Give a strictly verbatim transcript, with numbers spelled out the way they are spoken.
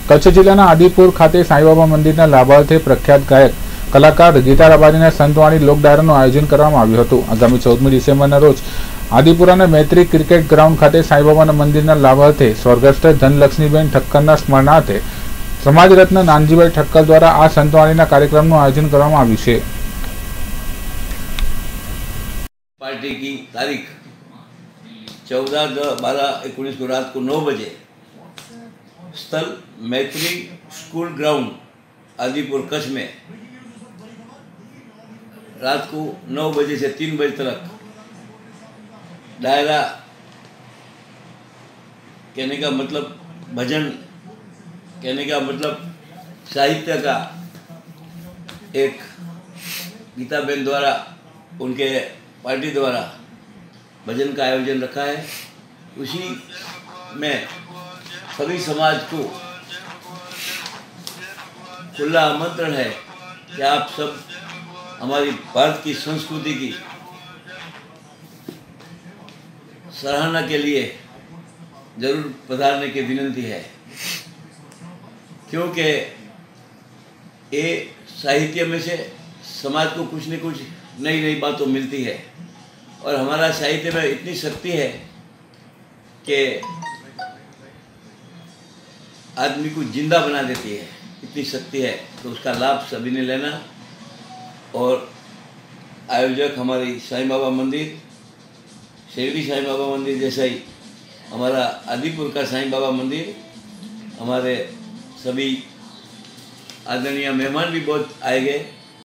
कच्छ जिल्लाના આદિપુર ખાતે સાંઈબાબા મંદિરના લાભાર્થે પ્રખ્યાત ગાયક કલાકાર ગીતા રબારીના સંતવાણી લોક ડાયરાનું આયોજન કરવામાં આવ્યું હતું। આગામી ચૌદમી ડિસેમ્બરના રોજ આદિપુરાના મૈત્રી ક્રિકેટ ગ્રાઉન્ડ ખાતે સાંઈબાબાના મંદિરના લાભાર્થે સ્વર્ગસ્થ ધનલક્ષ્મીબેન ઠક્કરના સ્મરણાર્થે સમાજ રત્ન નાનજીભાઈ ઠક્કર દ્વારા આ સંતવાણીના कार्यक्रमનું આયોજन કરવામાં આવ્યું છે। पार्टी की तारीख चौदह बारह उन्नीस को रात को नौ बजे स्थल मैत्री स्कूल ग्राउंड आदिपुर कच्छ में रात को नौ बजे से तीन बजे तक दायरा कहने का मतलब भजन कहने का मतलब साहित्य का एक गीताबेन द्वारा उनके पार्टी द्वारा भजन का आयोजन रखा है। उसी में सभी समाज को खुला आमंत्रण है कि आप सब हमारी भारत की संस्कृति की सराहना के लिए जरूर पधारने की विनती है, क्योंकि ये साहित्य में से समाज को कुछ न कुछ नई नई बातों मिलती है और हमारा साहित्य में इतनी शक्ति है कि आदमी को जिंदा बना देती है, इतनी शक्ति है। तो उसका लाभ सभी ने लेना। और आयोजक हमारी साईं बाबा मंदिर, शिरडी साईं बाबा मंदिर जैसा ही हमारा आदिपुर का साईं बाबा मंदिर, हमारे सभी आदरणीय मेहमान भी बहुत आए गए।